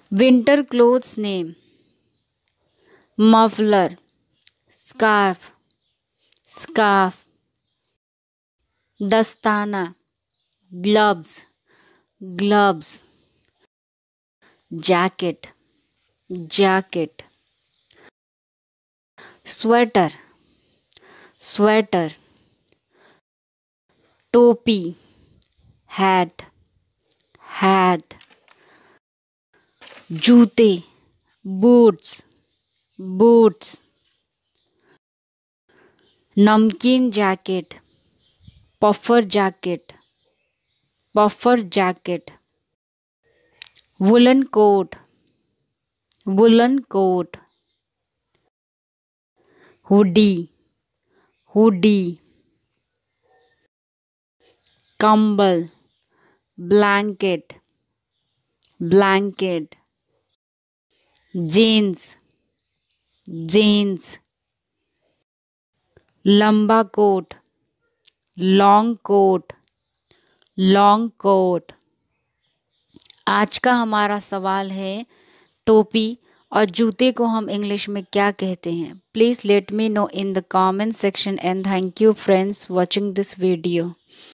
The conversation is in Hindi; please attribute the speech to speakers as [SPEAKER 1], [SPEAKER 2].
[SPEAKER 1] Winter clothes name muffler, scarf, scarf, दस्ताना, gloves, gloves, jacket, jacket, sweater, sweater, टोपी, हैट, हैट, जूते, बूट्स, बूट्स, नमकीन jacket, puffer jacket, puffer jacket, woollen coat, woollen coat, hoodie, hoodie, कंबल, ब्लैंकेट, ब्लैंकेट, जीन्स, जीन्स, लंबा coat, long coat, long coat. आज का हमारा सवाल है टोपी और जूते को हम इंग्लिश में क्या कहते हैं? Please let me know in the comment section and thank you friends watching this video.